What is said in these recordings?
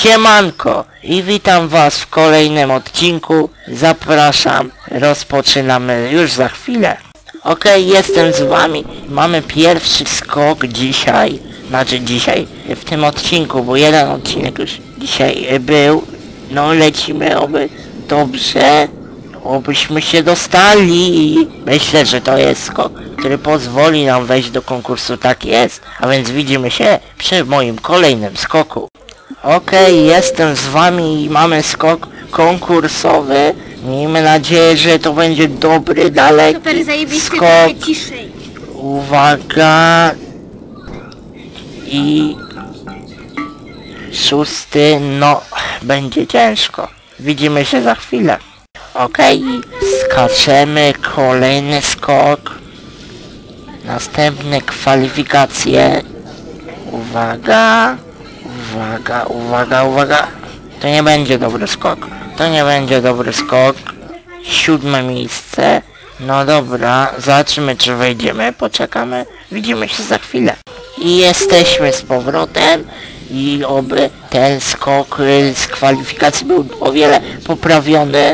Siemanko i witam was w kolejnym odcinku. Zapraszam, rozpoczynamy już za chwilę. Okej, jestem z wami. Mamy pierwszy skok dzisiaj. Znaczy w tym odcinku, bo jeden odcinek już dzisiaj był. No lecimy, oby dobrze, obyśmy się dostali. Myślę, że to jest skok, który pozwoli nam wejść do konkursu, tak jest. A więc widzimy się przy moim kolejnym skoku. Okej, jestem z wami i mamy skok konkursowy. Miejmy nadzieję, że to będzie dobry, daleki Super, zajebiście, skok. trochę ciszej. Uwaga. I szósty, no będzie ciężko. Widzimy się za chwilę. Okej, skaczemy, kolejny skok. Następne kwalifikacje. Uwaga. Uwaga, uwaga, uwaga. To nie będzie dobry skok. To nie będzie dobry skok. 7. miejsce. No dobra, zobaczymy czy wejdziemy, poczekamy. Widzimy się za chwilę. I jesteśmy z powrotem. I oby ten skok z kwalifikacji był o wiele poprawiony.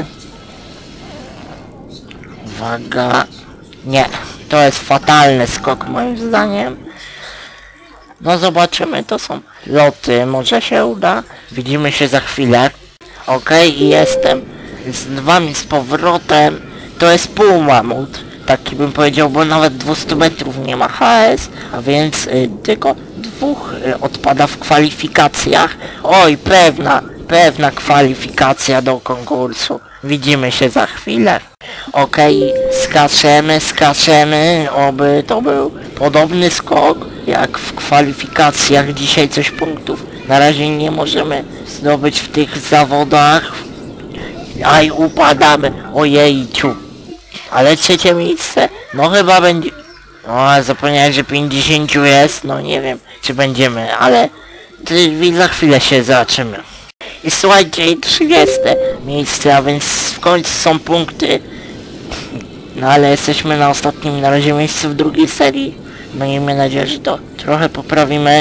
Uwaga. Nie, to jest fatalny skok moim zdaniem. No zobaczymy, to są loty, może się uda. Widzimy się za chwilę. Okej, i jestem z wami z powrotem. To jest półmamut, taki bym powiedział, bo nawet 200 metrów nie ma HS, a więc tylko 2 odpada w kwalifikacjach. Oj, pewna kwalifikacja do konkursu. Widzimy się za chwilę. Okej, skaczemy, oby to był podobny skok jak w kwalifikacjach. Dzisiaj coś punktów na razie nie możemy zdobyć w tych zawodach. Aj, upadamy, ojejciu. Ale 3. miejsce, no chyba będzie... O, zapomniałem, że 50 jest, no nie wiem czy będziemy, ale za chwilę się zobaczymy. I słuchajcie, 30. miejsce, a więc w końcu są punkty. No ale jesteśmy na ostatnim na razie miejscu w drugiej serii. Miejmy nadzieję, że to trochę poprawimy.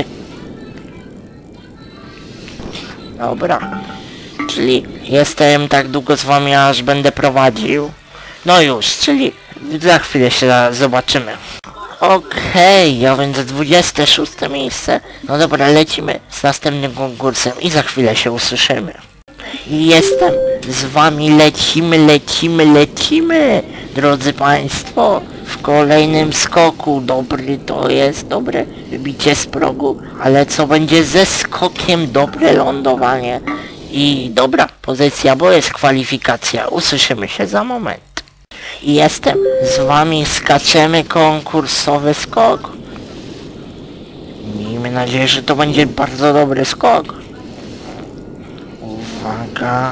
Dobra. Czyli jestem tak długo z wami, aż będę prowadził. No już, czyli za chwilę się zobaczymy. Okej, a więc 26. miejsce. No dobra, lecimy z następnym konkursem i za chwilę się usłyszymy. I jestem z wami, lecimy, drodzy państwo, w kolejnym skoku. Dobry to jest, dobre wybicie z progu, ale co będzie ze skokiem? Dobre lądowanie i dobra pozycja, bo jest kwalifikacja. Usłyszymy się za moment. I jestem z wami, skaczemy, konkursowy skok. Miejmy nadzieję, że to będzie bardzo dobry skok. Uwaga.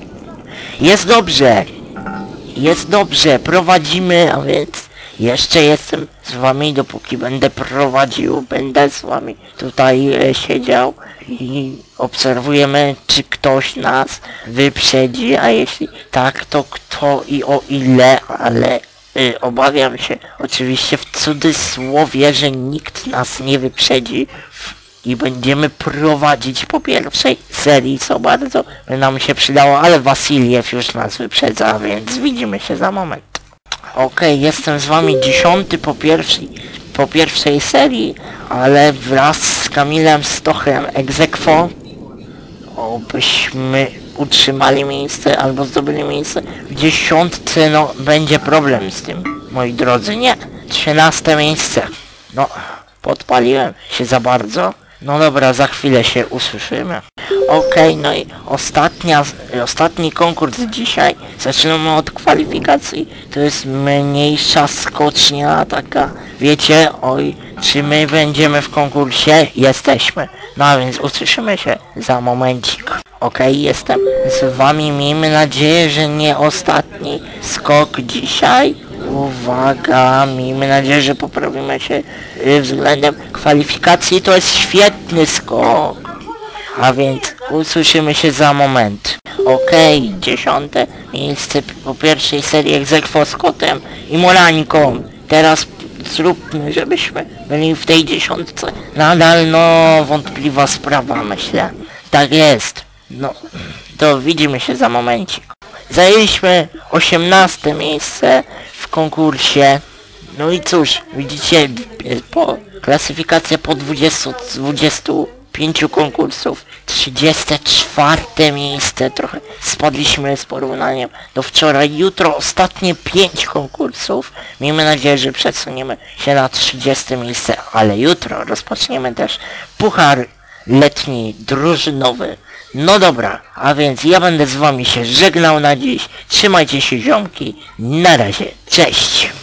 Jest dobrze, prowadzimy, a więc jeszcze jestem z wami, dopóki będę prowadził, będę z wami tutaj siedział i obserwujemy, czy ktoś nas wyprzedzi, a jeśli tak, to kto i o ile, ale obawiam się oczywiście w cudzysłowie, że nikt nas nie wyprzedzi i będziemy prowadzić po pierwszej serii, co bardzo by nam się przydało, ale Wasiliew już nas wyprzedza, więc widzimy się za moment. Okej, jestem z wami 10. po pierwszej serii, ale wraz z Kamilem Stochem ex aequo, obyśmy utrzymali miejsce albo zdobyli miejsce w 10. No będzie problem z tym, moi drodzy. Nie, 13. miejsce. No, podpaliłem się za bardzo. No dobra, za chwilę się usłyszymy. Okej, no i ostatni konkurs dzisiaj. Zaczynamy od kwalifikacji. To jest mniejsza skocznia, taka, wiecie, oj, czy my będziemy w konkursie? Jesteśmy. No a więc usłyszymy się za momencik. Okej, jestem z wami, miejmy nadzieję, że nie ostatni skok dzisiaj. Uwaga, miejmy nadzieję, że poprawimy się względem kwalifikacji. To jest świetny skok. A więc usłyszymy się za moment. Okej, 10. miejsce po pierwszej serii ex aequo z Kotem i Morańką. Teraz zróbmy, żebyśmy byli w tej 10. Nadal, no, wątpliwa sprawa, myślę. Tak jest. No, to widzimy się za momencik. Zajęliśmy 18 miejsce w konkursie. No i cóż, widzicie, klasyfikacja po 25 konkursów. 34 miejsce, trochę spadliśmy z porównaniem do wczoraj. Jutro ostatnie 5 konkursów. Miejmy nadzieję, że przesuniemy się na 30 miejsce, ale jutro rozpoczniemy też puchar letni, drużynowy. No dobra, a więc ja będę z wami się żegnał na dziś. Trzymajcie się ziomki. Na razie, cześć!